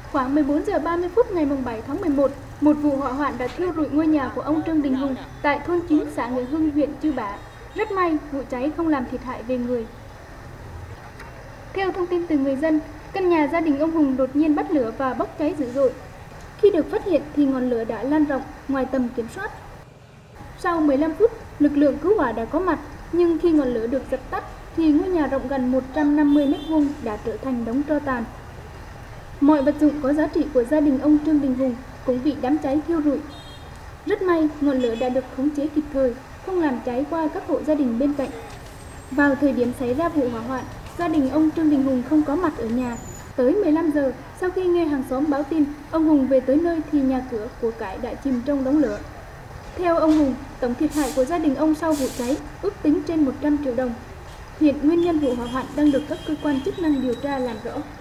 Khoảng 14 giờ 30 phút ngày 7 tháng 11, một vụ hỏa hoạn đã thiêu rụi ngôi nhà của ông Trương Đình Hùng tại thôn 9 xã Nghĩa Hưng, huyện Chư Bá. Rất may, vụ cháy không làm thiệt hại về người. Theo thông tin từ người dân, căn nhà gia đình ông Hùng đột nhiên bắt lửa và bốc cháy dữ dội. Khi được phát hiện thì ngọn lửa đã lan rộng ngoài tầm kiểm soát. Sau 15 phút, lực lượng cứu hỏa đã có mặt, nhưng khi ngọn lửa được dập tắt thì ngôi nhà rộng gần 150 m² đã trở thành đống tro tàn. Mọi vật dụng có giá trị của gia đình ông Trương Đình Hùng cũng bị đám cháy thiêu rụi. Rất may, ngọn lửa đã được khống chế kịp thời, không làm cháy qua các hộ gia đình bên cạnh. Vào thời điểm xảy ra vụ hỏa hoạn, gia đình ông Trương Đình Hùng không có mặt ở nhà. Tới 15 giờ, sau khi nghe hàng xóm báo tin, ông Hùng về tới nơi thì nhà cửa của cải đã chìm trong đống lửa. Theo ông Hùng, tổng thiệt hại của gia đình ông sau vụ cháy ước tính trên 100 triệu đồng. Hiện nguyên nhân vụ hỏa hoạn đang được các cơ quan chức năng điều tra làm rõ.